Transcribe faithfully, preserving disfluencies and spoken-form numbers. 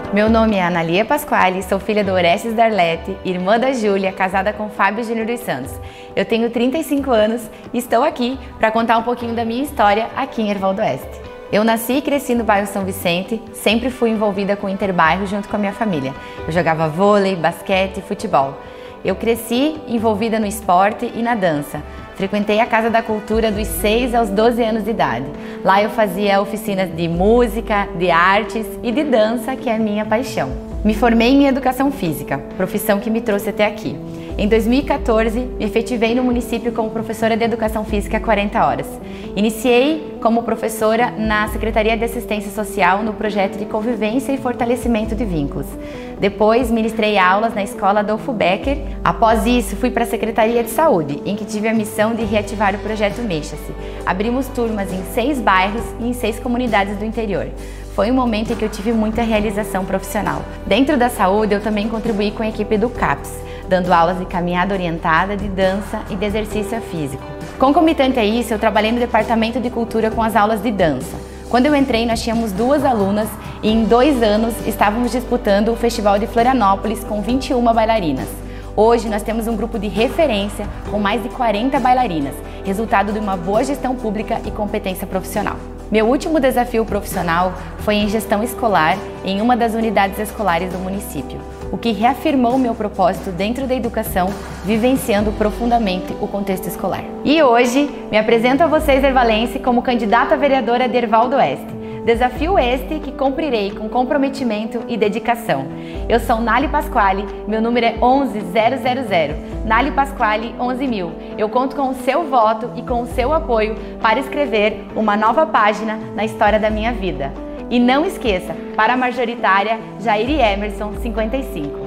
Meu nome é Analia Pasquale, sou filha do Orestes Darlete, irmã da Júlia, casada com Fábio Júnior dos Santos. Eu tenho trinta e cinco anos e estou aqui para contar um pouquinho da minha história aqui em Erval do Oeste. Eu nasci e cresci no bairro São Vicente, sempre fui envolvida com o Interbairro junto com a minha família. Eu jogava vôlei, basquete e futebol. Eu cresci envolvida no esporte e na dança. Frequentei a Casa da Cultura dos seis aos doze anos de idade. Lá eu fazia oficinas de música, de artes e de dança, que é a minha paixão. Me formei em Educação Física, profissão que me trouxe até aqui. Em dois mil e quatorze, me efetivei no município como professora de Educação Física há quarenta horas. Iniciei como professora na Secretaria de Assistência Social no projeto de Convivência e Fortalecimento de Vínculos. Depois, ministrei aulas na Escola Adolfo Becker. Após isso, fui para a Secretaria de Saúde, em que tive a missão de reativar o projeto Mexa-se. Abrimos turmas em seis bairros e em seis comunidades do interior. Foi um momento em que eu tive muita realização profissional. Dentro da saúde, eu também contribuí com a equipe do CAPS, dando aulas de caminhada orientada, de dança e de exercício físico. Concomitante a isso, eu trabalhei no Departamento de Cultura com as aulas de dança. Quando eu entrei, nós tínhamos duas alunas e em dois anos estávamos disputando o Festival de Florianópolis com vinte e uma bailarinas. Hoje nós temos um grupo de referência com mais de quarenta bailarinas, resultado de uma boa gestão pública e competência profissional. Meu último desafio profissional foi em gestão escolar em uma das unidades escolares do município, o que reafirmou meu propósito dentro da educação, vivenciando profundamente o contexto escolar. E hoje me apresento a vocês, ervalense, como candidata a vereadora de Erval do Oeste. Desafio este que cumprirei com comprometimento e dedicação. Eu sou Nali Pasquale, meu número é onze zero zero zero, Nali Pasquale onze mil. Eu conto com o seu voto e com o seu apoio para escrever uma nova página na história da minha vida. E não esqueça, para a majoritária, Jair Emerson, cinquenta e cinco.